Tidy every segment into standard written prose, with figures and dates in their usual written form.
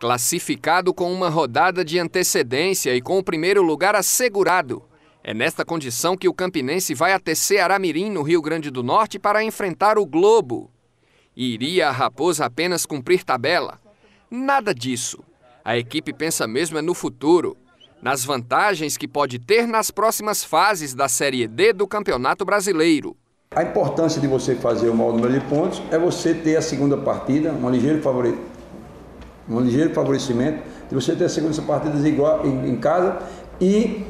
Classificado com uma rodada de antecedência e com o primeiro lugar assegurado, é nesta condição que o campinense vai até Ceará-Mirim, no Rio Grande do Norte, para enfrentar o Globo. Iria a Raposa apenas cumprir tabela? Nada disso. A equipe pensa mesmo é no futuro, nas vantagens que pode ter nas próximas fases da Série D do Campeonato Brasileiro. A importância de você fazer o maior número de pontos é você ter a segunda partida, um ligeiro favorecimento, de você ter a segunda partida em casa e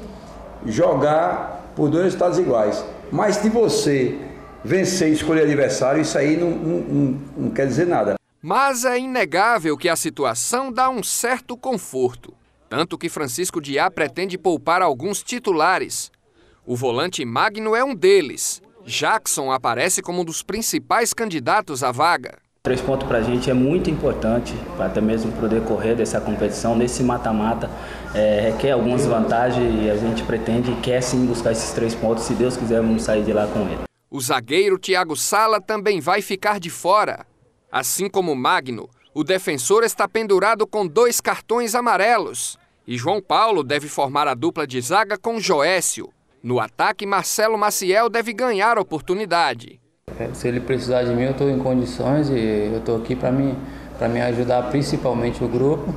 jogar por 2 resultados iguais. Mas se você vencer e escolher adversário, isso aí não quer dizer nada. Mas é inegável que a situação dá um certo conforto, tanto que Francisco Diá pretende poupar alguns titulares. O volante Magno é um deles. Jackson aparece como um dos principais candidatos à vaga. 3 pontos para a gente é muito importante, para até mesmo para o decorrer dessa competição, nesse mata-mata, requer algumas vantagens e a gente pretende e quer sim buscar esses 3 pontos, se Deus quiser vamos sair de lá com ele. O zagueiro Thiago Sala também vai ficar de fora. Assim como Magno, o defensor está pendurado com 2 cartões amarelos. E João Paulo deve formar a dupla de zaga com Joécio. No ataque, Marcelo Maciel deve ganhar oportunidade. Se ele precisar de mim, eu estou em condições e eu estou aqui para me ajudar principalmente o grupo.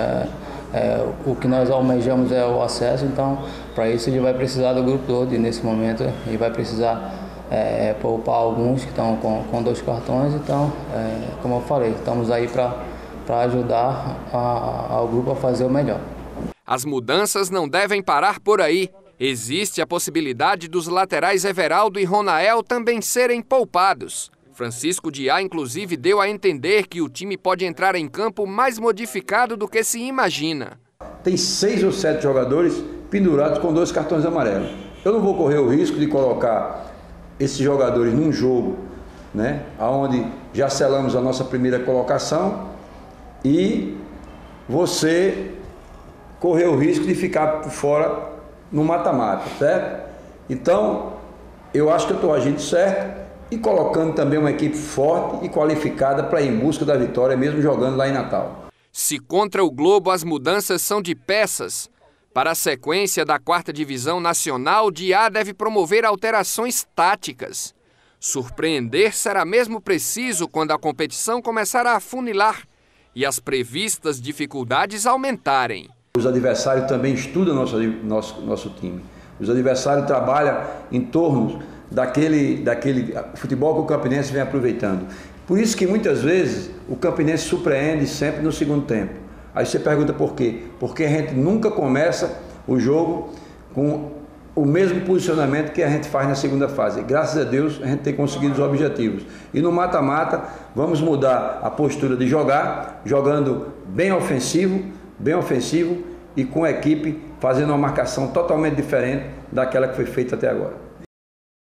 O que nós almejamos é o acesso, então para isso ele vai precisar do grupo todo e nesse momento ele vai precisar poupar alguns que estão com 2 cartões. Então, como eu falei, estamos aí para ajudar ao grupo a fazer o melhor. As mudanças não devem parar por aí. Existe a possibilidade dos laterais Everaldo e Ronael também serem poupados. Francisco Diá, inclusive, deu a entender que o time pode entrar em campo mais modificado do que se imagina. Tem 6 ou 7 jogadores pendurados com 2 cartões amarelos. Eu não vou correr o risco de colocar esses jogadores num jogo, né, onde já selamos a nossa primeira colocação e você correr o risco de ficar fora no mata-mata, certo? Então, eu acho que eu estou agindo certo e colocando também uma equipe forte e qualificada para ir em busca da vitória, mesmo jogando lá em Natal. Se contra o Globo as mudanças são de peças, para a sequência da 4ª Divisão Nacional, Diá deve promover alterações táticas. Surpreender será mesmo preciso quando a competição começar a afunilar e as previstas dificuldades aumentarem. Os adversários também estudam nosso time. Os adversários trabalham em torno daquele futebol que o Campinense vem aproveitando. Por isso que muitas vezes o Campinense surpreende sempre no segundo tempo. Aí você pergunta por quê? Porque a gente nunca começa o jogo com o mesmo posicionamento que a gente faz na segunda fase. Graças a Deus a gente tem conseguido os objetivos. E no mata-mata vamos mudar a postura de jogar, jogando bem ofensivo e com a equipe fazendo uma marcação totalmente diferente daquela que foi feita até agora.